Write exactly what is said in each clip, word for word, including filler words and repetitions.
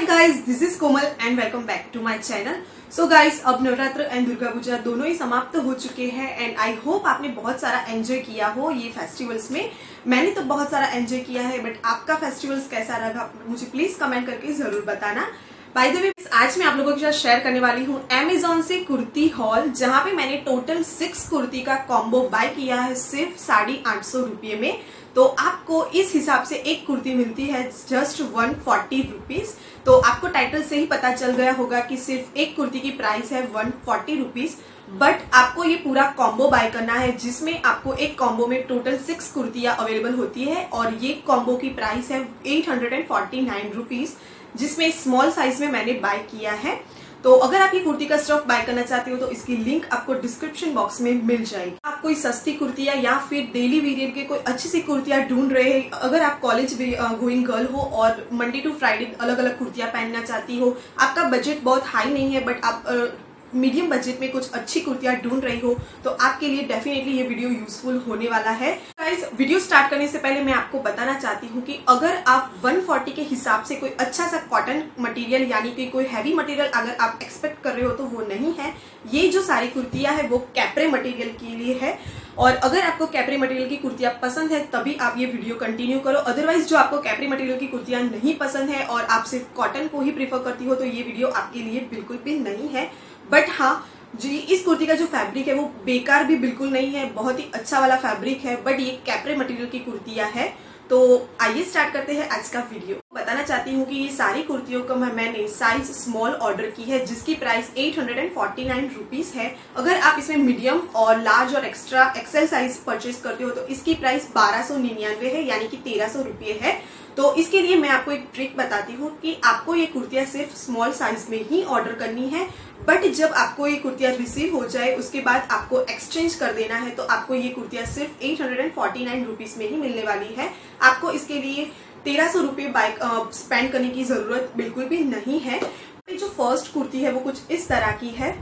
Guys, this is Komal and welcome back to my channel. So guys, अब Navratra and Durga Puja दोनों ही समाप्त हो चुके हैं एंड आई होप आपने बहुत सारा एंजॉय किया हो ये फेस्टिवल्स में। मैंने तो बहुत सारा एंजॉय किया है, बट आपका फेस्टिवल्स कैसा रहा मुझे प्लीज कमेंट करके जरूर बताना। बाय द वे, आज मैं आप लोगों के साथ शेयर करने वाली हूँ अमेजोन से कुर्ती हॉल, जहां पे मैंने टोटल सिक्स कुर्ती का कॉम्बो बाय किया है सिर्फ साढ़े आठ सौ रुपये में। तो आपको इस हिसाब से एक कुर्ती मिलती है जस्ट वन फोर्टी रुपीज। तो आपको टाइटल से ही पता चल गया होगा कि सिर्फ एक कुर्ती की प्राइस है वन फोर्टी रुपीज, बट आपको ये पूरा कॉम्बो बाय करना है जिसमें आपको एक कॉम्बो में टोटल सिक्स कुर्तियां अवेलेबल होती है और ये कॉम्बो की प्राइस है eight hundred and forty nine rupees, जिसमें स्मॉल साइज में मैंने बाय किया है। तो अगर आप ये कुर्ती का स्टफ बाय करना चाहते हो तो इसकी लिंक आपको डिस्क्रिप्शन बॉक्स में मिल जाएगी। आप कोई सस्ती कुर्तियां या फिर डेली वेरियर के कोई अच्छी सी कुर्तियां ढूंढ रहे हैं, अगर आप कॉलेज गोइंग गर्ल हो और मंडे टू फ्राइडे अलग अलग कुर्तियां पहनना चाहती हो, आपका बजट बहुत हाई नहीं है बट आप मीडियम बजट में कुछ अच्छी कुर्तियां ढूंढ रही हो, तो आपके लिए डेफिनेटली ये वीडियो यूजफुल होने वाला है। गाइस, वीडियो स्टार्ट करने से पहले मैं आपको बताना चाहती हूँ कि अगर आप वन फोर्टी के हिसाब से कोई अच्छा सा कॉटन मटेरियल यानी कि कोई हैवी मटेरियल अगर आप एक्सपेक्ट कर रहे हो तो वो नहीं है। ये जो सारी कुर्तियां है वो कैप्रे मटेरियल के लिए है, और अगर आपको कैप्रे मटेरियल की कुर्तियां पसंद है तभी आप ये वीडियो कंटिन्यू करो। अदरवाइज जो आपको कैप्रे मटेरियल की कुर्तियां नहीं पसंद है और आप सिर्फ कॉटन को ही प्रीफर करती हो तो ये वीडियो आपके लिए बिल्कुल भी नहीं है। बट हाँ जी, इस कुर्ती का जो फैब्रिक है वो बेकार भी बिल्कुल नहीं है, बहुत ही अच्छा वाला फैब्रिक है, बट ये कैप्रे मटेरियल की कुर्तियां है। तो आइए स्टार्ट करते हैं आज का वीडियो। बताना चाहती हूँ कि ये सारी कुर्तियों को मैंने साइज स्मॉल ऑर्डर की है जिसकी price eight hundred and forty nine rupees है। अगर आप इसमें मीडियम और लार्ज और एक्स्ट्रा एक्सेल साइज परचेज करते हो तो इसकी प्राइस बारह सौ निन्यानवे है, यानी कि तेरह सौ रुपये है। तो इसके लिए मैं आपको एक ट्रिक बताती हूँ कि आपको ये कुर्तियां सिर्फ स्मॉल साइज में ही ऑर्डर करनी है, बट जब आपको ये कुर्तियां रिसीव हो जाए उसके बाद आपको एक्सचेंज कर देना है, तो आपको ये कुर्तियां सिर्फ eight hundred and forty nine rupees में ही मिलने वाली है। आपको इसके लिए तेरह सौ रुपये बाइक स्पेंड करने की जरूरत बिल्कुल भी नहीं है। जो फर्स्ट कुर्ती है वो कुछ इस तरह की है,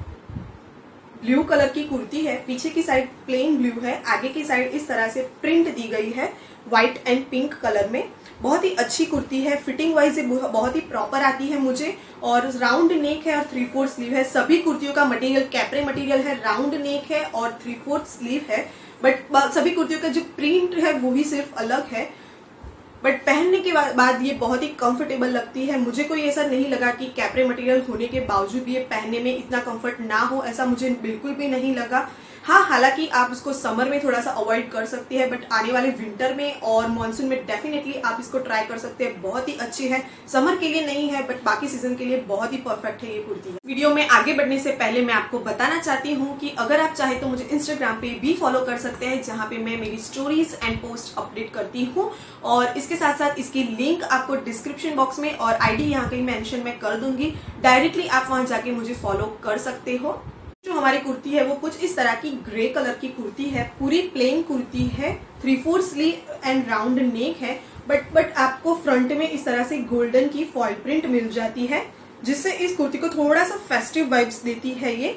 ब्लू कलर की कुर्ती है, पीछे की साइड प्लेन ब्लू है, आगे की साइड इस तरह से प्रिंट दी गई है व्हाइट एंड पिंक कलर में। बहुत ही अच्छी कुर्ती है, फिटिंग वाइज बहुत ही प्रॉपर आती है मुझे, और राउंड नेक है और थ्री फोर्थ स्लीव है। सभी कुर्तियों का मटेरियल कैप्रे मटेरियल है, राउंड नेक है और थ्री फोर्थ स्लीव है, बट सभी कुर्तियों का जो प्रिंट है वो ही सिर्फ अलग है। बट पहनने के बाद ये बहुत ही कंफर्टेबल लगती है। मुझे कोई ऐसा नहीं लगा कि कैप्रे मटेरियल होने के बावजूद ये पहनने में इतना कंफर्ट ना हो, ऐसा मुझे बिल्कुल भी नहीं लगा। हाँ, हालांकि आप इसको समर में थोड़ा सा अवॉइड कर सकते हैं, बट आने वाले विंटर में और मानसून में डेफिनेटली आप इसको ट्राई कर सकते हैं। बहुत ही अच्छी है, समर के लिए नहीं है बट बाकी सीजन के लिए बहुत ही परफेक्ट है ये कुर्ती। वीडियो में आगे बढ़ने से पहले मैं आपको बताना चाहती हूँ कि अगर आप चाहे तो मुझे इंस्टाग्राम पे भी फॉलो कर सकते हैं, जहाँ पे मैं मेरी स्टोरीज एंड पोस्ट अपडेट करती हूँ, और इसके साथ साथ इसकी लिंक आपको डिस्क्रिप्शन बॉक्स में और आईडी यहाँ कहीं मेंशन मैं कर दूंगी, डायरेक्टली आप वहां जाके मुझे फॉलो कर सकते हो। जो हमारी कुर्ती है वो कुछ इस तरह की ग्रे कलर की कुर्ती है, पूरी प्लेन कुर्ती है, three four sleeve and round neck है, बट बट आपको फ्रंट में इस तरह से गोल्डन की फॉइल प्रिंट मिल जाती है जिससे इस कुर्ती को थोड़ा सा फेस्टिव वाइब्स देती है ये।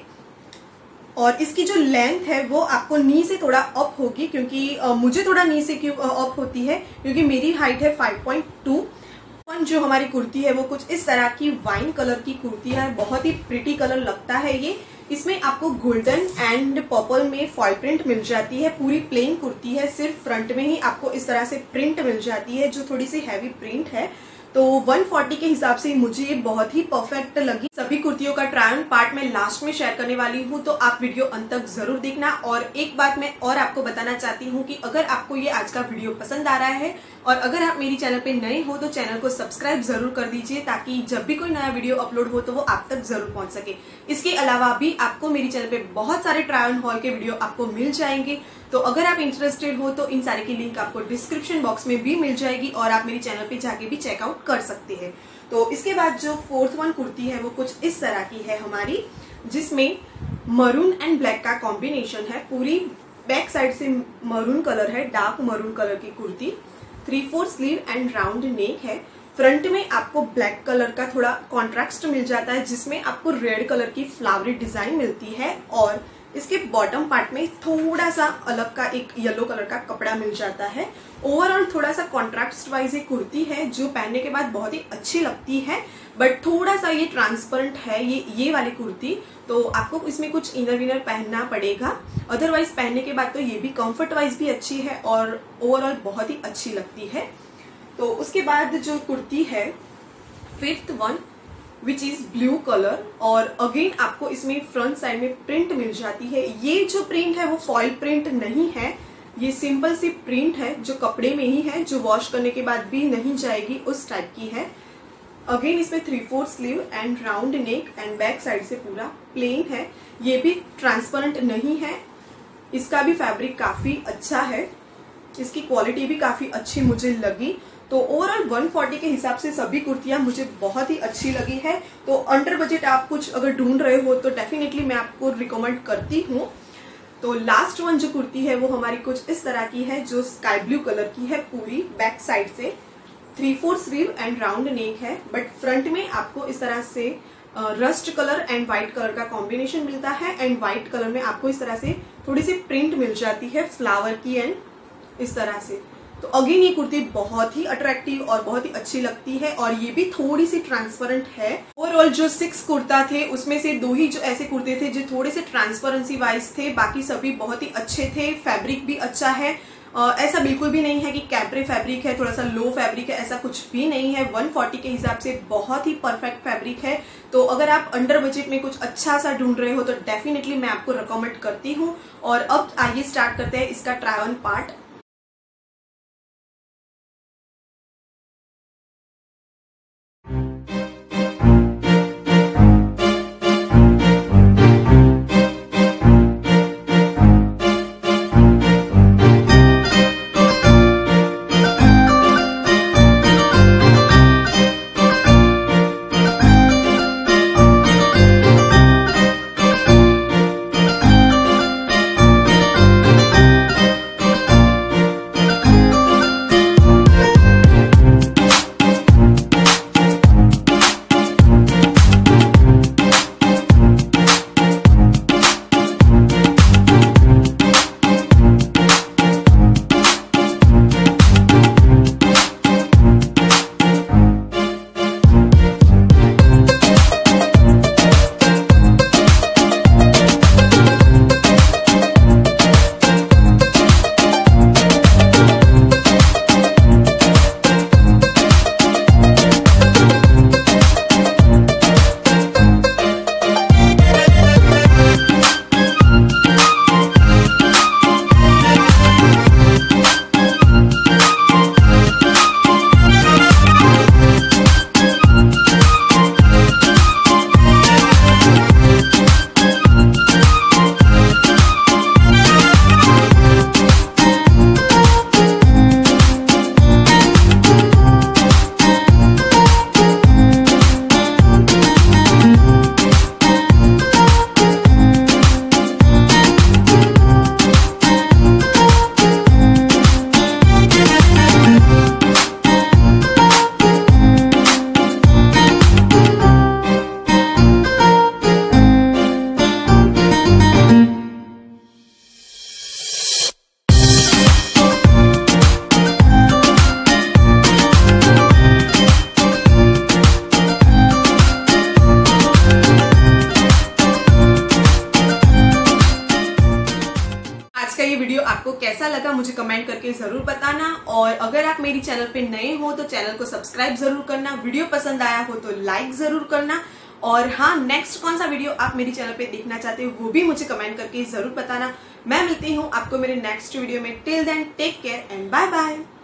और इसकी जो लेंथ है वो आपको नी से थोड़ा अप होगी, क्योंकि आ, मुझे थोड़ा नी से क्यों अप होती है क्योंकि मेरी हाइट है फाइव पॉइंट टू। जो हमारी कुर्ती है वो कुछ इस तरह की वाइन कलर की कुर्ती है, बहुत ही प्रिटी कलर लगता है ये। इसमें आपको गोल्डन एंड पर्पल में फॉइल प्रिंट मिल जाती है। पूरी प्लेन कुर्ती है, सिर्फ फ्रंट में ही आपको इस तरह से प्रिंट मिल जाती है जो थोड़ी सी हैवी प्रिंट है। तो वन फोर्टी के हिसाब से मुझे ये बहुत ही परफेक्ट लगी। सभी कुर्तियों का ट्राई ऑन पार्ट मैं लास्ट में शेयर करने वाली हूँ, तो आप वीडियो अंत तक जरूर देखना। और एक बात मैं और आपको बताना चाहती हूँ कि अगर आपको ये आज का वीडियो पसंद आ रहा है और अगर आप मेरी चैनल पे नए हो तो चैनल को सब्सक्राइब जरूर कर दीजिए, ताकि जब भी कोई नया वीडियो अपलोड हो तो वो आप तक जरूर पहुंच सके। इसके अलावा भी आपको मेरी चैनल पे बहुत सारे ट्राई ऑन हॉल के वीडियो आपको मिल जाएंगे, तो अगर आप इंटरेस्टेड हो तो इन सारे की लिंक आपको डिस्क्रिप्शन बॉक्स में भी मिल जाएगी और आप मेरी चैनल पे जाके भी चेकआउट कर सकते हैं। तो इसके बाद जो फोर्थ वन कुर्ती है वो कुछ इस तरह की है हमारी, जिसमें मरून एंड ब्लैक का कॉम्बिनेशन है। पूरी बैक साइड से मरून कलर है, डार्क मरून कलर की kurti, three four sleeve and round neck है। फ्रंट में आपको ब्लैक कलर का थोड़ा कॉन्ट्रास्ट मिल जाता है जिसमें आपको रेड कलर की फ्लावरी डिजाइन मिलती है, और इसके बॉटम पार्ट में थोड़ा सा अलग का एक येलो कलर का कपड़ा मिल जाता है। ओवरऑल थोड़ा सा कॉन्ट्रास्ट वाइज एक कुर्ती है जो पहनने के बाद बहुत ही अच्छी लगती है, बट थोड़ा सा ये ट्रांसपेरेंट है ये ये वाली कुर्ती, तो आपको इसमें कुछ इनर विनर पहनना पड़ेगा। अदरवाइज पहनने के बाद तो ये भी कंफर्ट वाइज भी अच्छी है और ओवरऑल बहुत ही अच्छी लगती है। तो उसके बाद जो कुर्ती है fifth one which is blue colour, और अगेन आपको इसमें फ्रंट साइड में प्रिंट मिल जाती है। ये जो प्रिंट है वो फॉइल प्रिंट नहीं है, ये सिंपल सी प्रिंट है जो कपड़े में ही है, जो वॉश करने के बाद भी नहीं जाएगी, उस टाइप की है। अगेन इसमें three four sleeve and round neck and back side से पूरा प्लेन है। ये भी ट्रांसपेरेंट नहीं है, इसका भी फैब्रिक काफी अच्छा है, इसकी क्वालिटी भी काफी अच्छी मुझे लगी। तो ओवरऑल वन फोर्टी के हिसाब से सभी कुर्तियां मुझे बहुत ही अच्छी लगी है। तो अंडर बजट आप कुछ अगर ढूंढ रहे हो तो डेफिनेटली मैं आपको रिकमेंड करती हूँ। तो लास्ट वन जो कुर्ती है वो हमारी कुछ इस तरह की है जो स्काई ब्लू कलर की है, पूरी बैक साइड से three four sleeve and round neck है, बट फ्रंट में आपको इस तरह से rust colour and white colour का कॉम्बिनेशन मिलता है, एंड व्हाइट कलर में आपको इस तरह से थोड़ी सी प्रिंट मिल जाती है फ्लावर की एंड इस तरह से। तो अगेन ये कुर्ती बहुत ही अट्रैक्टिव और बहुत ही अच्छी लगती है, और ये भी थोड़ी सी ट्रांसपेरेंट है। ओवरऑल जो सिक्स कुर्ता थे उसमें से दो ही जो ऐसे कुर्ते थे जो थोड़े से ट्रांसपेरेंसी वाइज थे, बाकी सभी बहुत ही अच्छे थे। फैब्रिक भी अच्छा है, Uh, ऐसा बिल्कुल भी नहीं है कि कैप्रे फैब्रिक है, थोड़ा सा लो फैब्रिक है, ऐसा कुछ भी नहीं है। वन फोर्टी के हिसाब से बहुत ही परफेक्ट फैब्रिक है। तो अगर आप अंडर बजट में कुछ अच्छा सा ढूंढ रहे हो तो डेफिनेटली मैं आपको रिकमेंड करती हूँ। और अब आइए स्टार्ट करते हैं इसका ट्राई ऑन पार्ट। आपको कैसा लगा मुझे कमेंट करके जरूर बताना। और अगर आप मेरी चैनल पे नए हो तो चैनल को सब्सक्राइब जरूर करना, वीडियो पसंद आया हो तो लाइक जरूर करना। और हाँ, नेक्स्ट कौन सा वीडियो आप मेरी चैनल पे देखना चाहते हो वो भी मुझे कमेंट करके जरूर बताना। मैं मिलती हूँ आपको मेरे नेक्स्ट वीडियो में। Till then take care and bye bye.